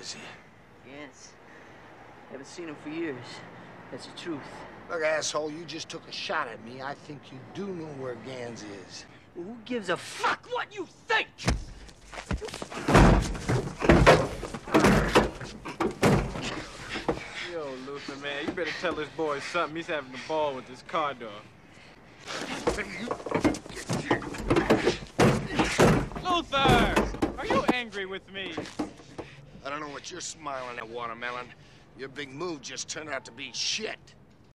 is he? Yes. Haven't seen him for years. That's the truth. Look, asshole, you just took a shot at me. I think you do know where Gans is. Well, who gives a fuck what you think? Yo, Luther, man, you better tell this boy something. He's having the ball with this car door. Luther! Are you angry with me? I don't know what you're smiling at, Watermelon. Your big move just turned out to be shit.